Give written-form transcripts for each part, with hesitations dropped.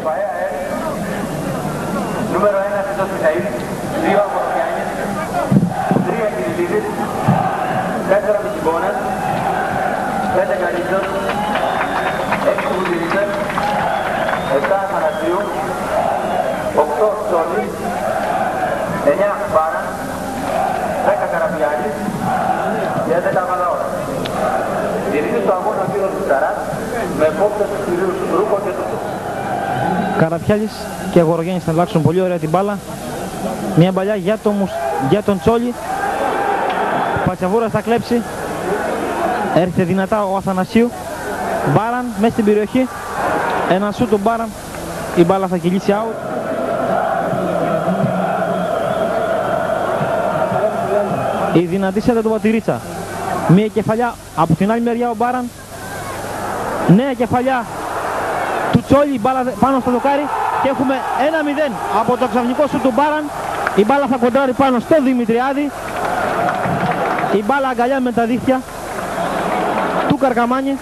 Παέα νούμερο 1 Χριστός Μιχαήλ, 2 Αγορογιάννης, 3 Κυριλίδης, 4 Μητσιμπώνας, 5 Καλίτσος, 6 Βουτυρίτσας, 7 Αθανασίου, 8 Τσόλης, 9 Μπάραν, 10 Καραπιάνης και 11 Βαλαώρα. Διερευνήσει στο αγώνα ο κύριος Βουτσαράς με επόπτες τους κυρίους Ρούκο και Τούτο. Καραπιάλης και Αγορογιάννης θα αλλάξουν πολύ ωραία την μπάλα. Μια μπαλιά για τον Τσόλη. Πατσαβούρας θα κλέψει. Έρχεται δυνατά ο Αθανασίου. Μπάραν μέσα στην περιοχή. Ένα σούτ του Μπάραν. Η μπάλα θα κυλήσει out. Η δυνατή σέντα του Πατηρίτσα. Μια κεφαλιά από την άλλη μεριά ο Μπάραν. Νέα κεφαλιά του Τσόλη, η μπάλα πάνω στο δοκάρι και έχουμε 1-0 από το ξαφνικό σου του Μπάραν. Η μπάλα θα κοντράρει πάνω στο Δημητριάδη. Η μπάλα αγκαλιά με τα δίχτυα του Καρκαμάνη.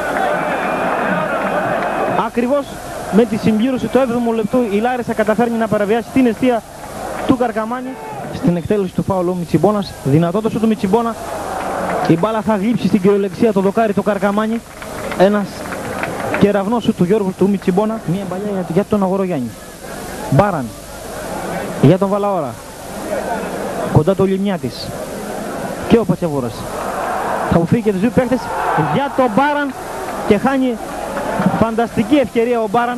Ακριβώς με τη συμπλήρωση του 7ου λεπτού η Λάρισα καταφέρνει να παραβιάσει την εστία του Καρκαμάνη. Στην εκτέλεση του φάουλου ο Μητσιμπώνας, δυνατότητα σου του Μητσιμπώνα. Η μπάλα θα γλύψει στην κυριολεξία το δοκάρι του Καρκαμάνη. Ένας κεραυνός σου του Γιώργου του Μητσιμπώνα. Μία μπαλιά για τον Αγορογιάννη. Μπάραν για τον Βαλαώρα. Κοντά το Λιμιάτης. Και ο Πατσαβούρας. Θα μου φύγει και τους δύο παίχτες για τον Μπάραν και χάνει φανταστική ευκαιρία ο Μπάραν.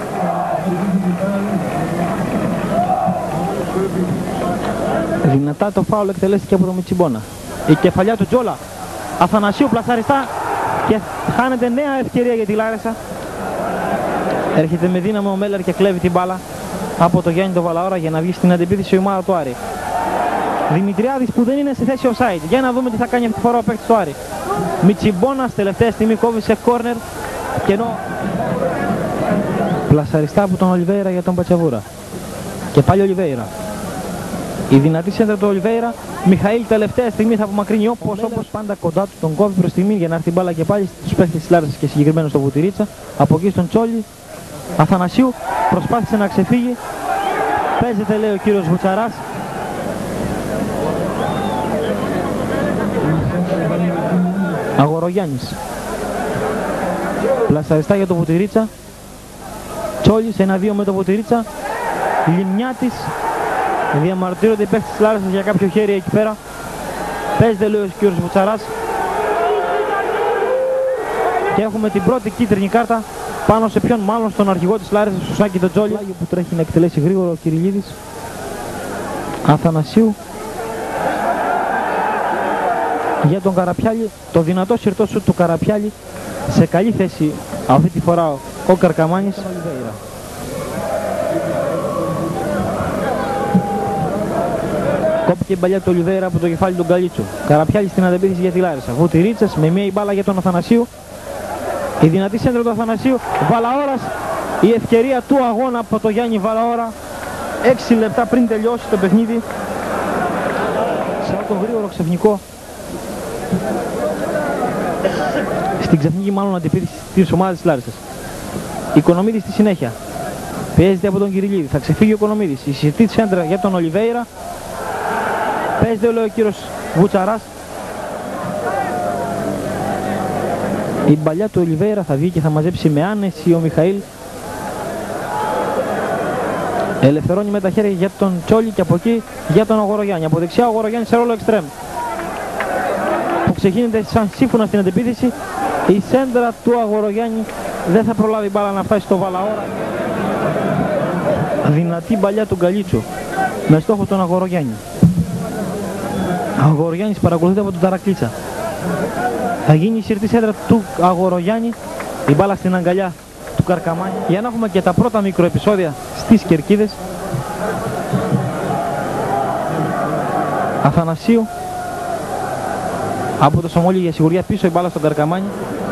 Δυνατά το φάουλ εκτελέστηκε από τον Μητσιμπώνα. Η κεφαλιά του Τζόλα. Αθανασίου πλασαριστά και χάνεται νέα ευκαιρία για τη Λάρισα. Έρχεται με δύναμη ο Μέλλερ και κλέβει την μπάλα από το Γιάννη τον Βαλαώρα για να βγει στην αντεπίθεση η ομάδα του Άρη. Δημητριάδης που δεν είναι σε θέση offside. Για να δούμε τι θα κάνει αυτή τη φορά ο παίκτης του Άρη. Μητσιμπώνας τελευταία στιγμή κόβει σε κόρνερ και ενώ πλασαριστά από τον Ολιβέηρα για τον Πατσαβούρα. Και πάλι Ολιβέηρα. Η δυνατή σέντρα του Ολιβέηρα. Μιχαήλ τελευταία στιγμή θα απομακρύνει όπως πάντα κοντά του, τον κόβει προς τη μήνυ για να έρθει η μπάλα και πάλι στους παίχτες της Λάρισας και συγκεκριμένα στο Βουτυρίτσα. Από εκεί στον Τσόλη. Αθανασίου προσπάθησε να ξεφύγει. Παίζεται λέει ο κύριος Βουτσαράς. Αγορογιάννης. Πλασαριστά για το Βουτυρίτσα. Τσόλης 1-2 με το Βουτυρίτσα. Λιμιάτης. Διαμαρτύρονται οι παίκτες της Λάρισσας για κάποιο χέρι εκεί πέρα. Παίζεται λέει ο κύριος Βουτσαράς. Και έχουμε την πρώτη κίτρινη κάρτα πάνω σε ποιον, μάλλον στον αρχηγό της Λάρισσας, στο Σάκη τον Τζόλι, που τρέχει να εκτελέσει γρήγορα ο Κυριλίδης. Αθανασίου για τον Καραπιάλη. Το δυνατό συρτό σου του Καραπιάλη. Σε καλή θέση αυτή τη φορά ο Καρκαμάνης. Κόπηκε η μπαλιά του Ολιβέηρα από το κεφάλι του Γκαλίτσου. Καραπιάλη στην αντεπίθεση για τη Λάρισα. Βουτυρίτσας με μία μπάλα για τον Αθανασίου. Η δυνατή σέντρα του Αθανασίου. Βαλαώρας. Η ευκαιρία του αγώνα από το Γιάννη Βαλαώρα. 6 λεπτά πριν τελειώσει το παιχνίδι. Σε αυτό το γρήγορο ξαφνικό. Στην ξαφνική μάλλον αντεπίθεση της ομάδας της Λάρισσας. Οικονομίδης στη συνέχεια. Πιέζεται από τον Κυριλίδη. Θα ξεφύγει ο Οικονομίδης. Η συρτή σέντρα για τον Ολιβέηρα. Παίζεται λέει ο κύριος Βουτσαράς. Η μπαλιά του Ολιβέηρα θα βγει και θα μαζέψει με άνεση ο Μιχαήλ. Ελευθερώνει με τα χέρια για τον Τσόλι και από εκεί για τον Αγορογιάννη. Από δεξιά ο Αγορογιάννης σε ρόλο εξτρέμ. Που ξεκίνησε σαν σύμφωνα στην αντεπίθεση. Η σέντρα του Αγορογιάννη δεν θα προλάβει μπάλα να φτάσει στο Βαλαώρα. Δυνατή μπαλιά του Γκαλίτσου με στόχο τον Αγορογιάννη. Ο Αγορογιάννης παρακολουθείται από τον Ταρακλίτσα. Θα γίνει η συρτή σέντρα του Αγορογιάννη. Η μπάλα στην αγκαλιά του Καρκαμάνη. Για να έχουμε και τα πρώτα μικροεπισόδια στις κερκίδες. Αθανασίου από το Σομόλι για σιγουριά πίσω η μπάλα στον Καρκαμάνη.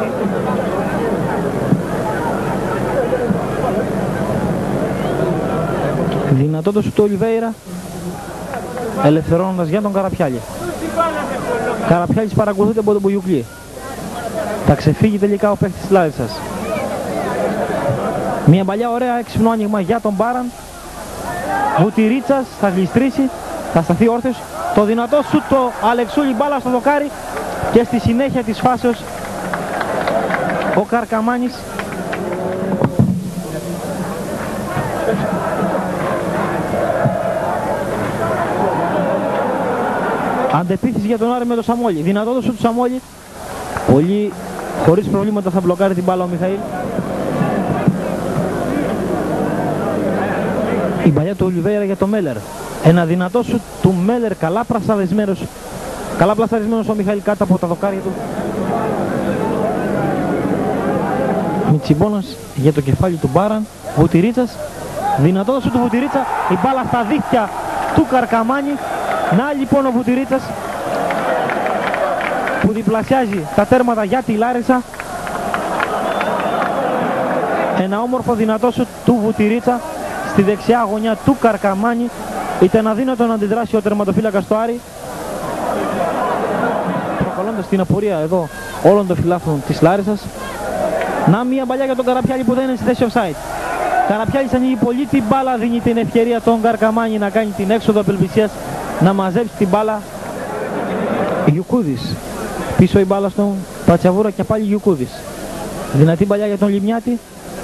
Δυνατότητα σου του Ολιβέηρα. Ελευθερώνοντας για τον Καραπιάλη. Καραπιάλης παρακολουθείται από τον Μπουγιουκλή. Θα ξεφύγει τελικά ο παίκτης της Λάρισσας. Μια παλιά ωραία έξυπνο άνοιγμα για τον Μπάραν. Βουτυρίτσας θα γλιστρήσει, θα σταθεί όρθιος. Το δυνατό σουτ το Αλεξούλη, μπάλα στο δοκάρι και στη συνέχεια της φάσεως ο Καρκαμάνης αντεπίθεση για τον Άρη με τον Σαμόλη. Δυνατό το σουτ του Σαμόλη, πολύ χωρίς προβλήματα θα μπλοκάρει την μπάλα ο Μιχαήλ. Η παλιά του Ολιβέιρα για τον Μέλλερ. Ένα δυνατό σουτ του Μέλλερ, καλά πλασαρισμένος ο Μιχαήλ κάτω από τα δοκάρια του. Μιτσιμπόνας για το κεφάλι του Μπάραν. Βουτυρίτσας, δυνατό σουτ του Βουτυρίτσα, η μπάλα στα δίχτυα του Καρκαμάνη. Να λοιπόν ο Βουτυρίτσας που διπλασιάζει τα τέρματα για τη Λάρισα. Ένα όμορφο δυνατό σουτ του Βουτυρίτσα στη δεξιά γωνιά του Καρκαμάνη. Ήταν αδύνατο να αντιδράσει ο τερματοφύλακας του Άρη, προκαλώντας την απορία εδώ όλων των φιλάθλων της Λάρισσας. Να μια παλιά για τον Καραπιάλη που δεν είναι στη θέση offside. Καραπιάλης ανοίγει πολύ την μπάλα, δίνει την ευκαιρία τον Καρκαμάνη να κάνει την έξοδο απελπισίας, να μαζέψει την μπάλα. Γιουκούδης, πίσω η μπάλα στον Πατσαβούρα και πάλι Γιουκούδης. Δυνατή παλιά για τον Λιμιάτη.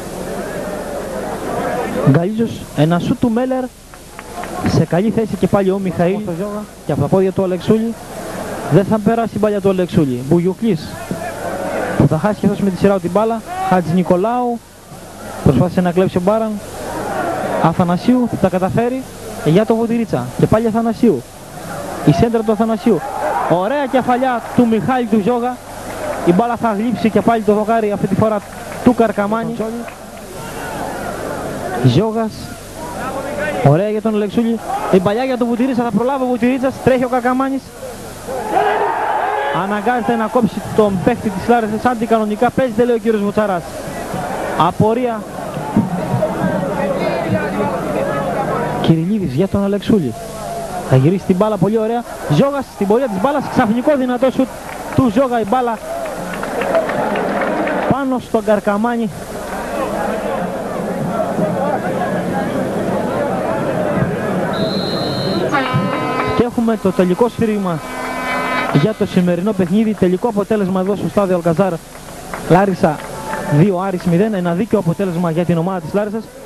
Γκαλίζος, ένα σουτ του Μέλλερ, σε καλή θέση και πάλι ο Μιχαήλ και από τα πόδια του Αλεξούλη. Δεν θα περάσει η μπάλια του Αλεξούλη. Μπουγιουκλής που θα χάσει και αυτός με τη σειρά του την μπάλα. Χατζη Νικολάου προσπάθησε να κλέψει ο Μπάραν. Αθανασίου που τα καταφέρει για το Βουτυρίτσα και πάλι Αθανασίου. Η σέντρα του Αθανασίου, ωραία κεφαλιά του Μιχάλη του Ζόγα. Η μπάλα θα γλύψει και πάλι το δοκάρι, αυτή τη φορά του Καρκαμάνη. Ζόγας, ωραία για τον Αλεξούλη. Η παλιά για τον Βουτυρίτσα, θα προλάβει ο Βουτυρίτσας, τρέχει ο Καρκαμάνης. Αναγκάζεται να κόψει τον παίχτη της Λάρισσας, αντικανονικά παίζεται, λέει ο κύριος Βουτσαράς. Απορία. Κυριλίδης για τον Αλεξούλη. Θα γυρίσει την μπάλα πολύ ωραία. Ζόγας στην πορεία της μπάλας, ξαφνικό δυνατό σουτ του Ζόγα, η μπάλα πάνω στον Καρκαμάνη. Και έχουμε το τελικό σφύριγμα για το σημερινό παιχνίδι. Τελικό αποτέλεσμα εδώ στο στάδιο Αλκαζάρ. Λάρισα 2 Άρης 0. Ένα δίκαιο αποτέλεσμα για την ομάδα της Λάρισσας.